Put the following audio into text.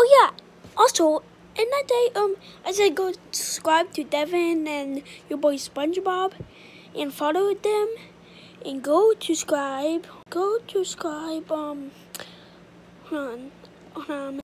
yeah, also in that day, I said go subscribe to Devin and your boy SpongeBob, and follow them, and go to subscribe. Hold on.